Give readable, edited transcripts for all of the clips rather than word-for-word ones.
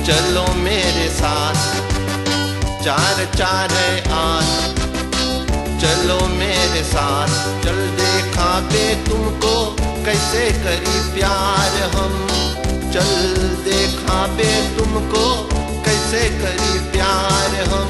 चलो मेरे साथ, चार चार है आठ, चलो मेरे साथ। चल देखा बे तुमको कैसे करी प्यार हम, चल देखा बे तुमको कैसे करी प्यार हम।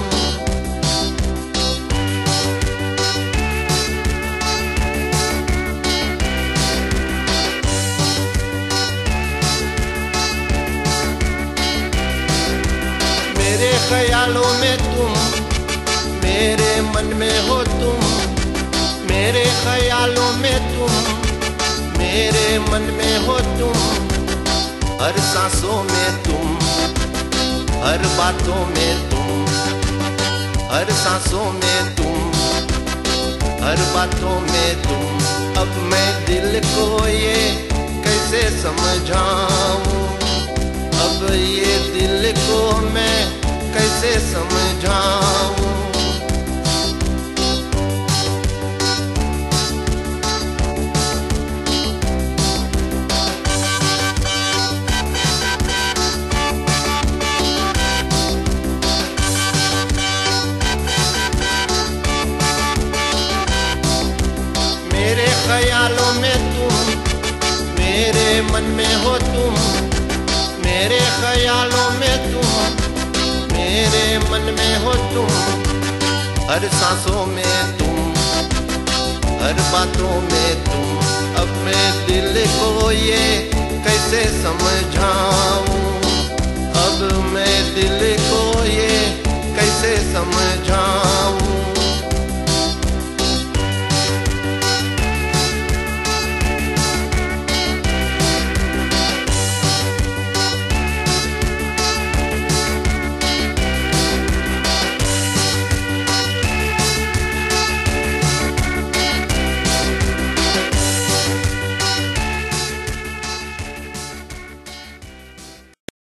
मेरे ख्यालों में तुम, मेरे मन में हो तुम, मेरे ख्यालों में तुम, मेरे मन में हो तुम, हर सांसों में तुम, हर बातों में तुम, हर सांसों में तुम, हर बातों में तुम। अब मैं दिल को ये कैसे समझाऊं, अब ये दिल को मैं कैसे समझाऊं। मेरे ख्यालों में तुम, मेरे मन में हो तुम, मेरे ख्यालों में तुम, मेरे मन में हो तुम, हर सांसों में तुम, हर बातों में तुम। अब मैं दिल को ये कैसे समझाऊं।